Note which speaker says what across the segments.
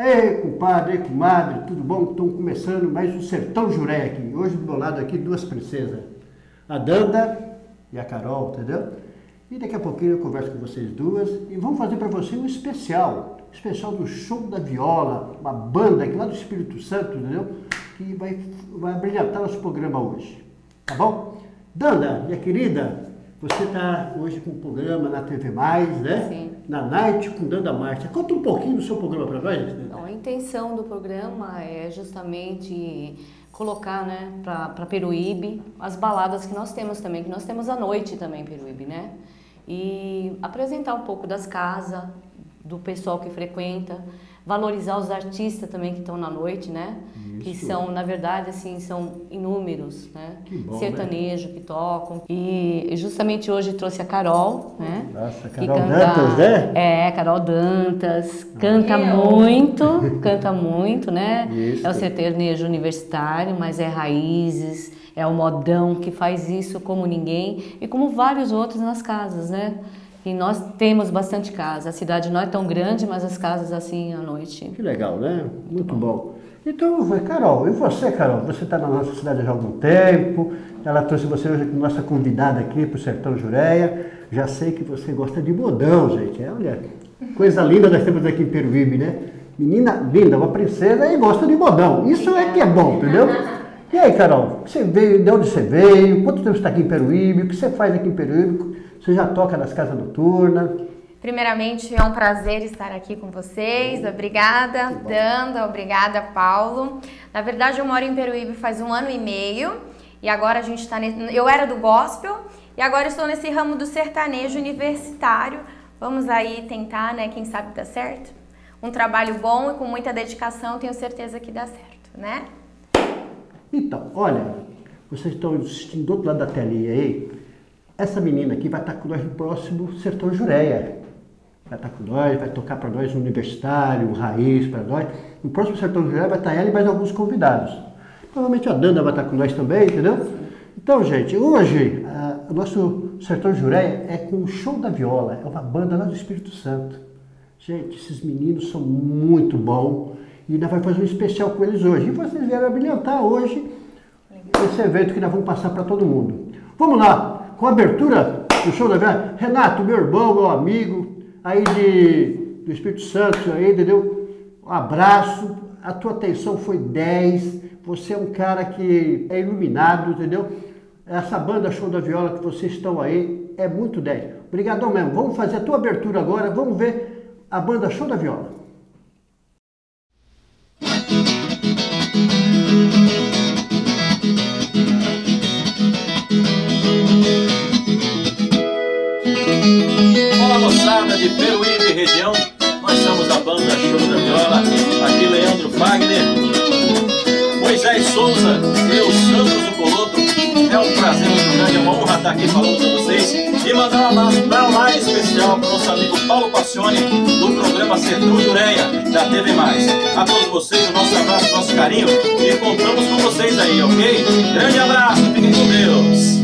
Speaker 1: Ei, compadre, ei, comadre, tudo bom? Estamos começando mais um Sertão Jureia aqui. Hoje do meu lado aqui duas princesas, a Danda e a Carol, entendeu? E daqui a pouquinho eu converso com vocês duas e vamos fazer para você um especial do Show da Viola, uma banda aqui lá do Espírito Santo, entendeu? Que vai brilhantar nosso programa hoje, tá bom? Danda, minha querida, você está hoje com um programa na TV Mais, né?
Speaker 2: Sim.
Speaker 1: Na Night com Danda Márcia. Conta um pouquinho do seu programa para nós.
Speaker 2: Então, a intenção do programa é justamente colocar, né, para Peruíbe as baladas que nós temos também, que nós temos à noite também em Peruíbe, né? E apresentar um pouco das casas, do pessoal que frequenta, valorizar os artistas também que estão na noite, né? Isso. Que são, na verdade, assim, são inúmeros, né?
Speaker 1: Que bom,
Speaker 2: sertanejo, né? Que tocam. E justamente hoje trouxe a Carol, né?
Speaker 1: Nossa, Carol Dantas, né?
Speaker 2: É, Carol Dantas, canta muito, né? Isso. É o sertanejo universitário, mas é raízes, é o modão que faz isso como ninguém e como vários outros nas casas, né? E nós temos bastante casa. A cidade não é tão grande, mas as casas assim à noite.
Speaker 1: Que legal, né? Muito bom. Então, Carol, e você, Carol? Você está na nossa cidade há algum tempo. Ela trouxe você hoje como nossa convidada aqui para o Sertão Jureia. Já sei que você gosta de modão, gente. Olha, coisa linda nós temos aqui em Peruíbe, né? Menina linda, uma princesa e gosta de modão. Isso é que é bom, entendeu? E aí, Carol, você veio, de onde você veio? Quanto tempo você está aqui em Peruíbe? O que você faz aqui em Peruíbe? Você já toca nas casas noturnas?
Speaker 3: Primeiramente, é um prazer estar aqui com vocês. Obrigada, Danda. Obrigada, Paulo. Na verdade, eu moro em Peruíbe faz 1 ano e meio. E agora a gente está... Eu era do gospel e agora estou nesse ramo do sertanejo universitário. Vamos aí tentar, né? Quem sabe dá certo. Um trabalho bom e com muita dedicação, tenho certeza que dá certo, né?
Speaker 1: Então, olha, vocês estão assistindo do outro lado da telinha aí. Essa menina aqui vai estar com nós no próximo Sertão Jureia. Vai estar com nós, vai tocar para nós um universitário, um raiz para nós. No próximo Sertão Jureia vai estar ela e mais alguns convidados. Provavelmente a Danda vai estar com nós também, entendeu? Então, gente, hoje o nosso Sertão Jureia é com o Show da Viola. É uma banda lá do Espírito Santo. Gente, esses meninos são muito bons e nós vamos fazer um especial com eles hoje. E vocês vieram brilhantar hoje esse evento que nós vamos passar para todo mundo. Vamos lá! Com a abertura do Show da Viola, Renato, meu irmão, meu amigo, aí do Espírito Santo, aí, entendeu? Um abraço, a tua atenção foi 10, você é um cara que é iluminado, entendeu? Essa banda Show da Viola que vocês estão aí é muito 10. Obrigadão mesmo, vamos fazer a tua abertura agora, vamos ver a banda Show da Viola.
Speaker 4: Olá, moçada de Peruíbe região, nós somos a banda Show da Viola, aqui Leandro Fagner, Moisés Souza e o Santos do Coloto. É um prazer muito grande, é uma honra estar aqui falando com vocês e mandar um abraço para lá especial para o nosso amigo Paulo Passione do programa Sertão Jureia da TV Mais. A todos vocês, o nosso abraço, o nosso carinho e contamos com vocês aí, ok? Grande abraço, fiquem com Deus!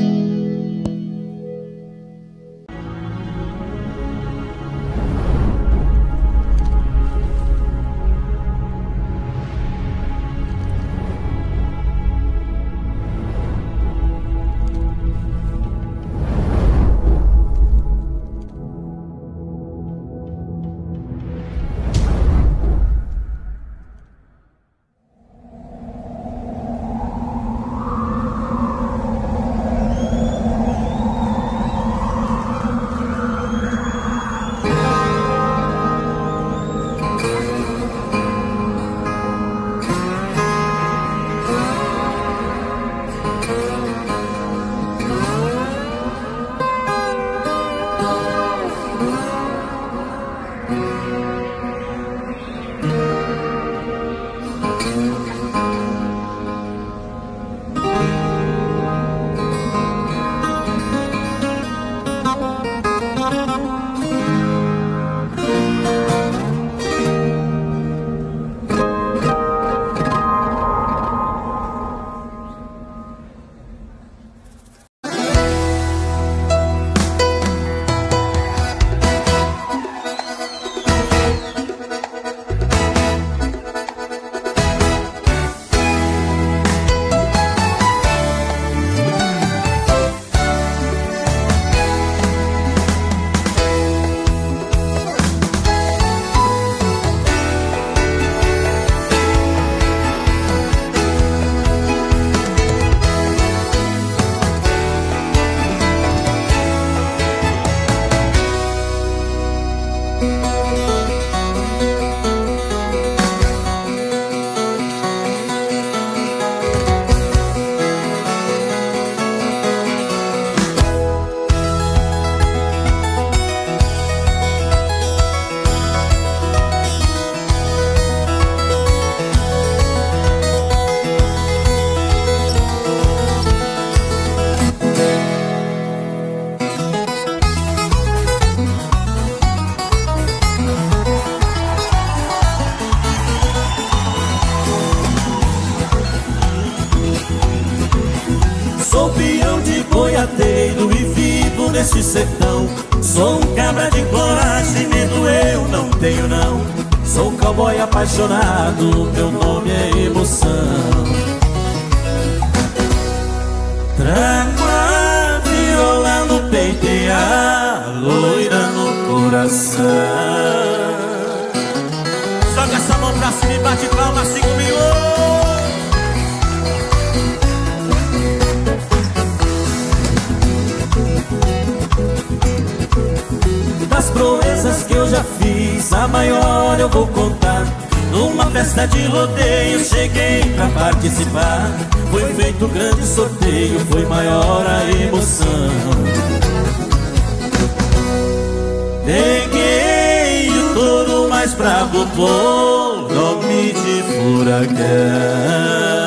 Speaker 5: boiadeiro e vivo nesse sertão. Sou um cabra de coragem, medo eu não tenho não. Sou um cowboy apaixonado, meu nome é emoção. Trago a viola no peito e a loira no coração. Joga essa mão pra cima e bate palma assim comigo. Das proezas que eu já fiz, a maior eu vou contar. Numa festa de rodeio cheguei pra participar. Foi feito um grande sorteio, foi maior a emoção. Peguei o touro mais bravo por nome de Furacão.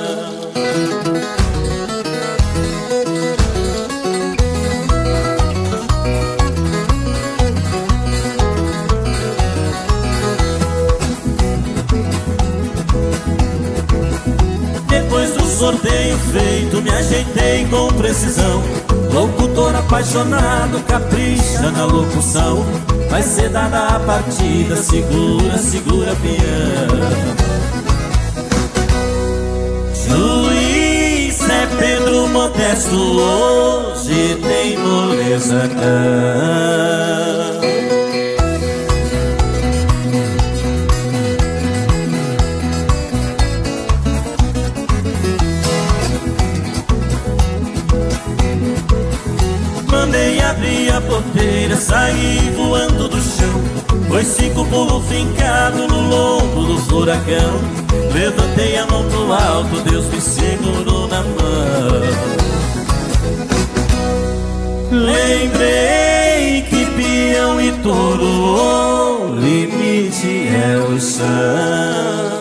Speaker 5: Depois do sorteio feito, me ajeitei com precisão. Locutor apaixonado, capricha na locução. Vai ser dada a partida, segura, segura peão. Juiz é Pedro Modesto, hoje tem moleza não. Mandei abrir a porteira, saí voando do chão. Foi 5 pulos fincado no lombo do furacão. Levantei a mão pro alto, Deus me segurou na mão. Lembrei que peão e touro, o limite é o chão.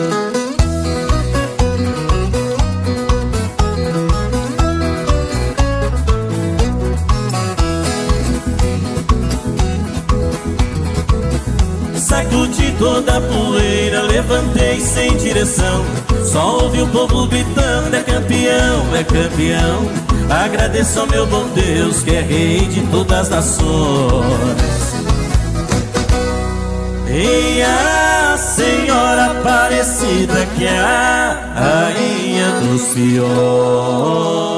Speaker 5: Sacudi toda a poeira, levantei sem direção. Só ouvi o povo gritando, é campeão, é campeão. Agradeço ao meu bom Deus, que é rei de todas as nações. E a Senhora Aparecida, que é a rainha dos peões.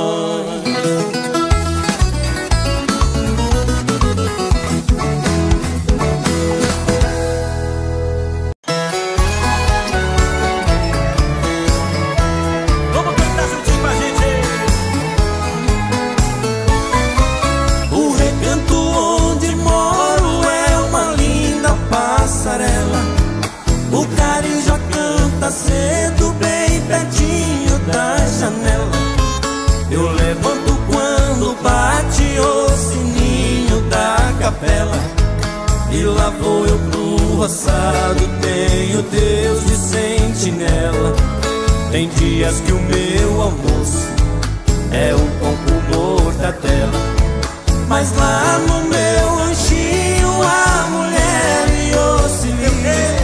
Speaker 5: O carinho já canta cedo, bem pertinho da janela. Eu levanto quando bate o sininho da capela. E lá vou eu pro roçado, tenho Deus de sentinela. Tem dias que o meu almoço é um pão com mortadela. Mas lá no meu ranchinho a mulher me auxilia.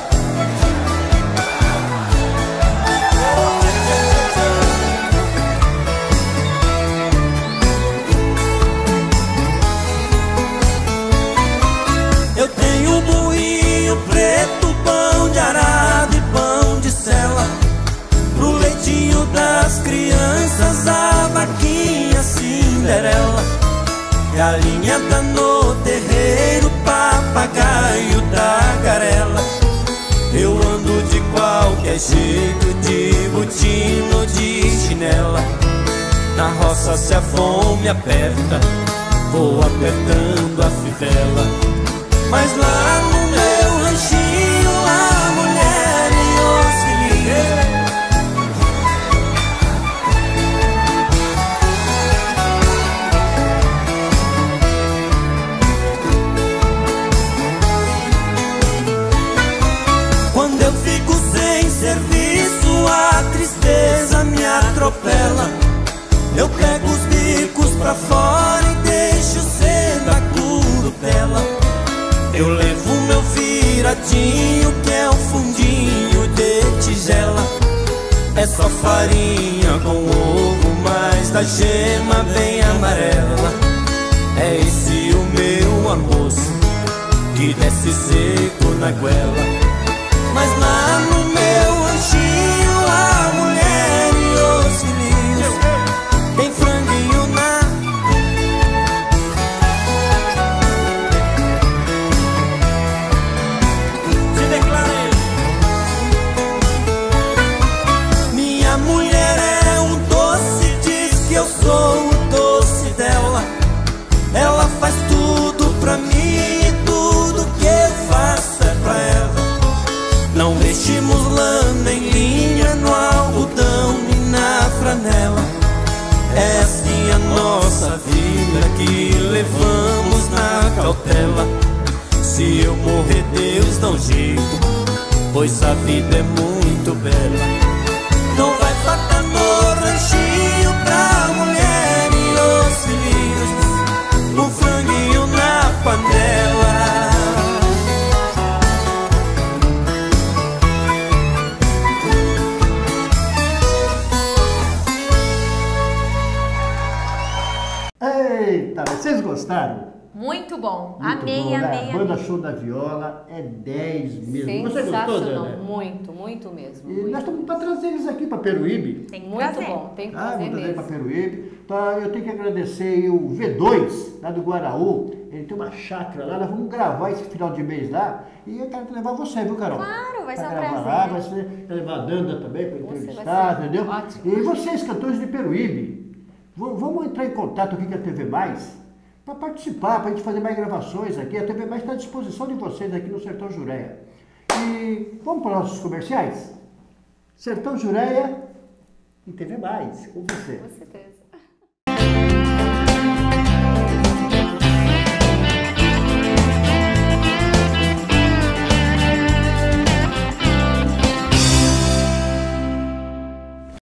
Speaker 5: Eu tenho moinho preto, pão de arado e pão de sela. Pro leitinho das crianças, a vaquinha Cinderela. Galinha tá no terreiro, papagaio da garela. Eu ando de qualquer jeito, de botina, de chinela. Na roça se a fome aperta, vou apertando a fivela. Mas lá no meu ranchinho a mulher me auxilia. Quando eu fico sem serviço, a tristeza me atropela. Eu pego os bicos pra fora e deixo sendo a curupela. Eu levo meu viradinho, que é um fundinho de tigela. É só farinha com ovo, mais da gema bem amarela. É esse o meu almoço que desce seco na goela. Mas lá no meu ranchinho a mulher e os filhinhos tem franguinho na... Se declara aí. Minha mulher é um doce, diz que eu sou o doce dela. Ela faz tudo pra mim e tudo que eu faço é pra ela. Não vestimos lã nem linha no algodão nem na franela. É assim a nossa vida que levamos na cautela. Se eu morrer Deus dá um jeito, pois a vida é muito bela. Não vai faltar no ranchinho pra mulher e os filhos um franguinho na panela.
Speaker 1: Eita, vocês gostaram?
Speaker 3: Muito bom.
Speaker 1: Muito
Speaker 3: Amei,
Speaker 1: bom, né?
Speaker 3: amei,
Speaker 1: A Banda
Speaker 3: amei.
Speaker 1: Show da Viola é 10 mesmo. Você gostou,
Speaker 2: Sensacional,
Speaker 1: Dana?
Speaker 2: muito, muito mesmo.
Speaker 1: E
Speaker 2: muito.
Speaker 1: nós estamos para trazer eles aqui para Peruíbe.
Speaker 3: Tem que
Speaker 2: Muito
Speaker 3: trazer.
Speaker 2: bom, tem que
Speaker 1: Ah,
Speaker 2: fazer
Speaker 1: vou trazer para
Speaker 2: mesmo.
Speaker 1: Peruíbe. Tá, eu tenho que agradecer aí o V2, lá do Guaraú. Ele tem uma chácara lá, nós vamos gravar esse final de mês lá. E eu quero levar você, viu, Carol?
Speaker 3: Claro, vai ser
Speaker 1: Pra
Speaker 3: um
Speaker 1: gravar
Speaker 3: prazer.
Speaker 1: lá, vai ser, levar a Danda também para
Speaker 2: Você vai
Speaker 1: entrevistar,
Speaker 2: ser
Speaker 1: entendeu?
Speaker 2: ótimo.
Speaker 1: E vocês, cantores de Peruíbe, vamos entrar em contato aqui com a TV Mais para participar, para a gente fazer mais gravações aqui. A TV Mais está à disposição de vocês aqui no Sertão Jureia. E vamos para os nossos comerciais? Sertão Jureia e TV Mais, com você.
Speaker 2: Com certeza.